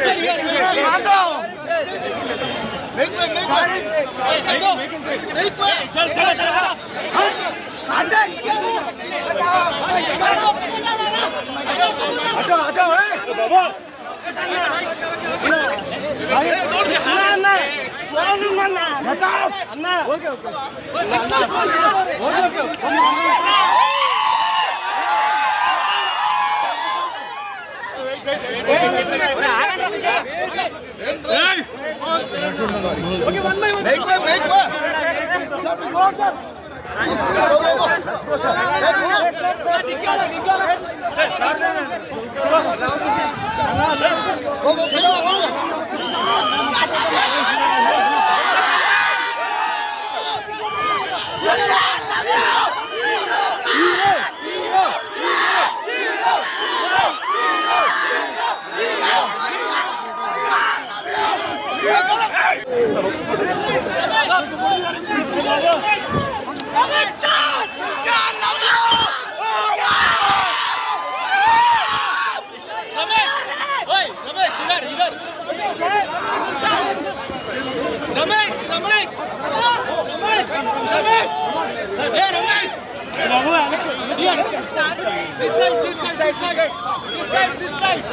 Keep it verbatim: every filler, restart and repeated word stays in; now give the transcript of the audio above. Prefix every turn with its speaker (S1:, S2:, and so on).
S1: Okay, one by one. Make one, make one. Ramesh Ramesh Ramesh Ramesh A Ramesh Babu this side this side this side this side this side